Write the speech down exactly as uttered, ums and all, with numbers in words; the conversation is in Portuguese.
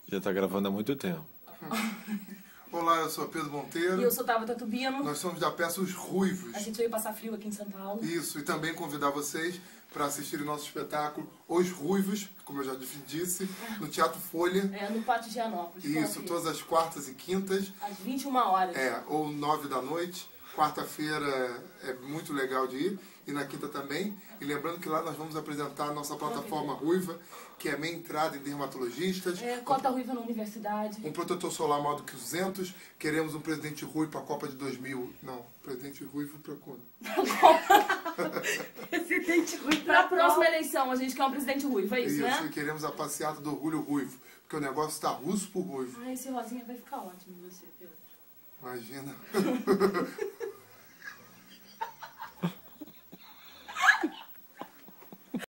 Já tá gravando há muito tempo. Olá, eu sou Pedro Monteiro. E eu sou Tabata Tubino. Nós somos da peça Os Ruivos. A gente veio passar frio aqui em São Paulo. Isso, e também convidar vocês para assistirem nosso espetáculo Os Ruivos, como eu já disse, no Teatro Folha. É, no Pátio de Higienópolis. Isso, todas as quartas e quintas. Às vinte e uma horas. É, ou nove da noite. Quarta-feira é muito legal de ir, e na quinta também. E lembrando que lá nós vamos apresentar a nossa plataforma Ruiva, que é meia entrada em dermatologistas. É, cota ruiva na universidade. Um protetor solar maior do que duzentos. Queremos um presidente ruivo para a Copa de dois mil. Não, presidente ruivo para quando? Presidente ruivo para a próxima eleição. A gente quer um presidente ruivo, é isso, Isso, né? e queremos a passeata do orgulho ruivo. Porque o negócio está russo por ruivo. Ah, esse rosinha vai ficar ótimo em você, Pedro. Imagina.